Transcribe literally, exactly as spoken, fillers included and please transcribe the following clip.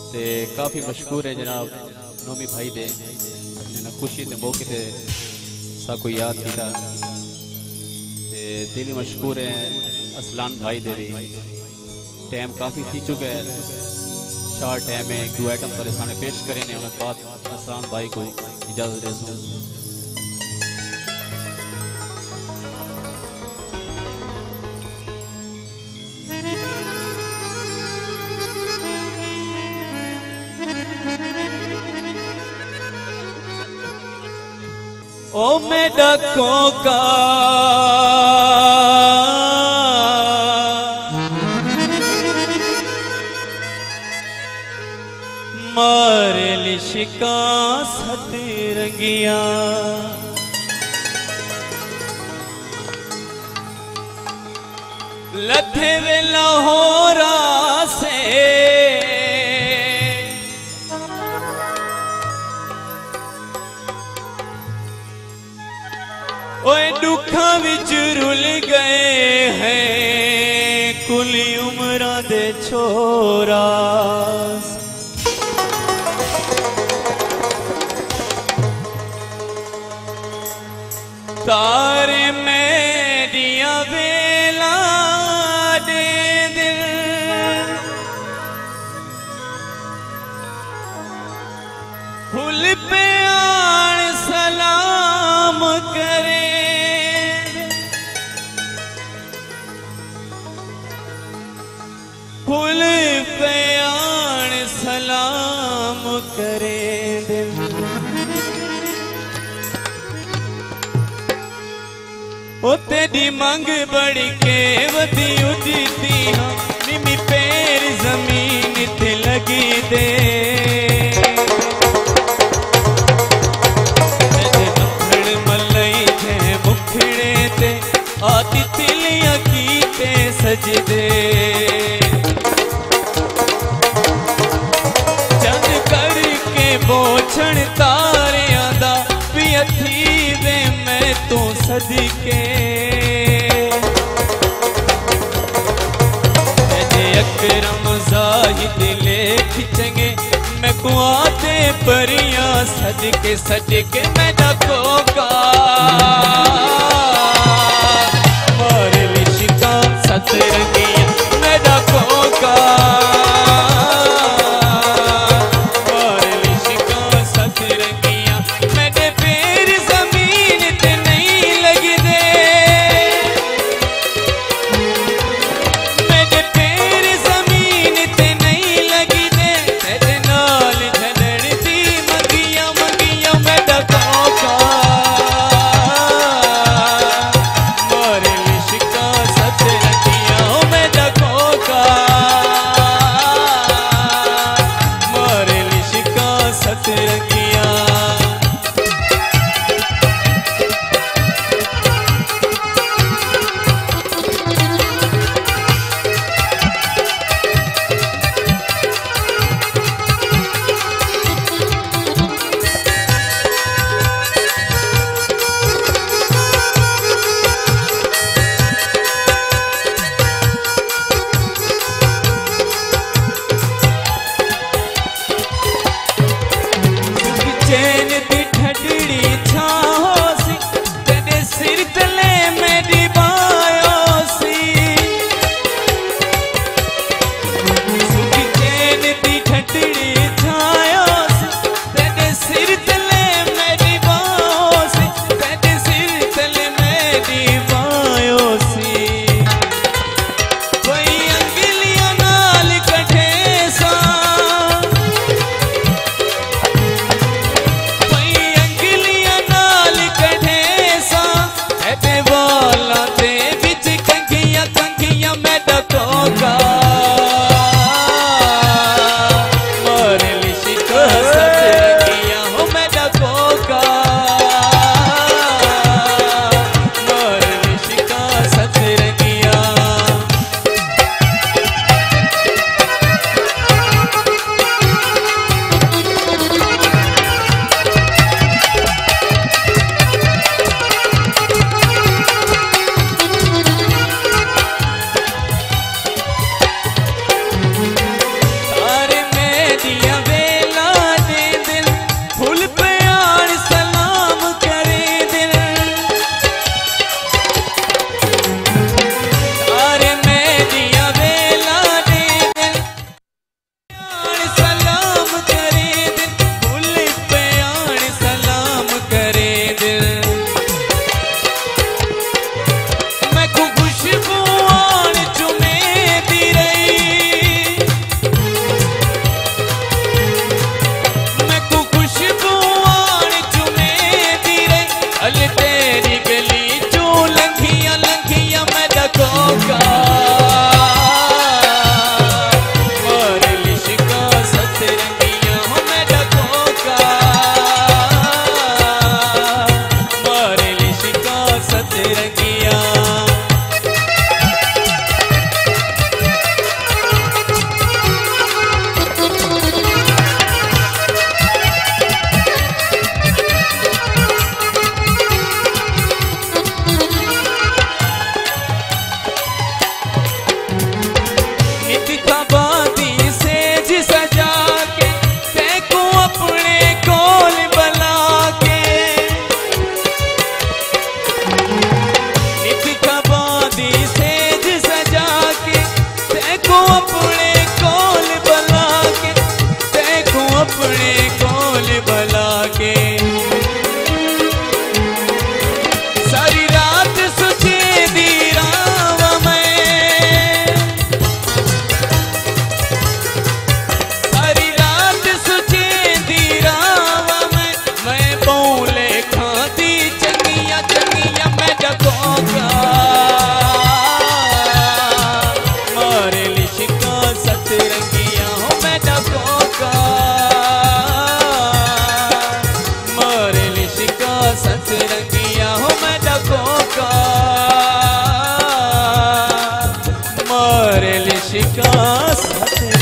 ते काफ़ी मशहूर है जनाब नोमी भाई दे जिन्हें खुशी के मौके से साको याद किया। दिली मशहूर है असलान भाई दे भी टाइम काफ़ी थी चुका है। शार्ट टाइम में एक दो आइटम पर सामने पेश करें ने उन्हें बाद असलान भाई को इजाज़त दे दूँ। ओ मैं डकों का मारे लिशिका सतरंगिया लथे वे लाहौरा से ओए दुखा विच रुल गए हैं कुली उम्रा दे छोरा तारे में दिया वेला दे दिल फुल पे आन सलाम करे फुल पे आन सलाम करे दिल ओ तेरी मंग बड़ी के वदी उदी हाँ निमी पैर जमीन ते लगी दे मखड़ मलई थे मुखड़े ते आती तिलियां की ते सजदे चंद करके बोछण तारियां दा पिया थी वे मैं तो सदके अकरम जाहिद लेख चंगे मैं कुआते परियां सदके सदके मैं डकोगा मारे लिशिका सतरंगिया मैं डकोगा मारे लिशिका सतरंगिया मैंने पैर जमीन ते नहीं लगी दे मैंने पैर जमीन ते नहीं लगी दे तेरे नाल झलड़ दी मंगिया मंगिया मैं डकोगा मारे लिशिका सतरंगिया देखो अपने कोल बला के, देखो अपने कोल बला के। सारी रात सुचे दी राव में, सारी रात सुचे दी राव में, मैं बोले खाती चंगिया चंगिया मैं डकोगा। मारे लिशिका सतरंगिया हो मैं डकोगा, मारे लिशिका सतरंगिया हो मैं डकोगा, मारे लिशिका सतरंगिया।